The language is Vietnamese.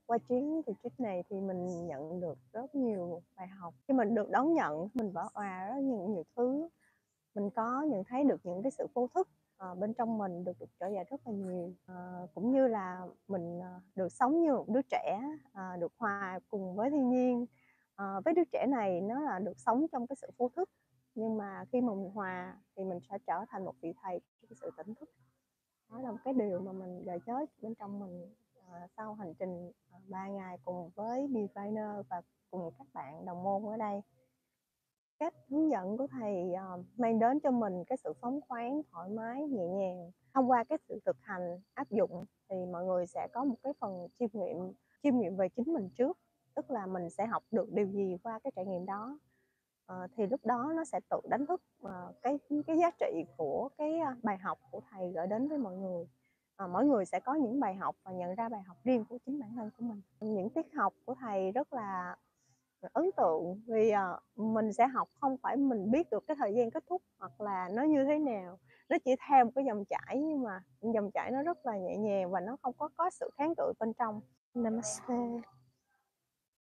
Qua chuyến retreat này thì mình nhận được rất nhiều bài học. Khi mình được đón nhận, mình vỡ òa rất nhiều thứ. Mình có nhận thấy được những cái sự vô thức bên trong mình được trỗi dậy rất là nhiều. Cũng như là mình được sống như một đứa trẻ, được hòa cùng với thiên nhiên. Với đứa trẻ này nó là được sống trong cái sự vô thức, nhưng mà khi mà mình hòa thì mình sẽ trở thành một vị thầy của cái sự tỉnh thức. Đó là một cái điều mà mình gợi nhớ bên trong mình sau hành trình 3 ngày cùng với Diviner và cùng các bạn đồng môn ở đây. Cách hướng dẫn của thầy mang đến cho mình cái sự phóng khoáng, thoải mái, nhẹ nhàng. Thông qua cái sự thực hành, áp dụng thì mọi người sẽ có một cái phần chiêm nghiệm về chính mình trước. Tức là mình sẽ học được điều gì qua cái trải nghiệm đó. Thì lúc đó nó sẽ tự đánh thức cái giá trị của cái bài học của thầy gửi đến với mọi người. Mỗi người sẽ có những bài học và nhận ra bài học riêng của chính bản thân của mình. Những tiết học của thầy rất là ấn tượng vì mình sẽ học không phải mình biết được cái thời gian kết thúc hoặc là nó như thế nào, nó chỉ theo một cái dòng chảy, nhưng mà dòng chảy nó rất là nhẹ nhàng và nó không có sự kháng cự bên trong. Namaste.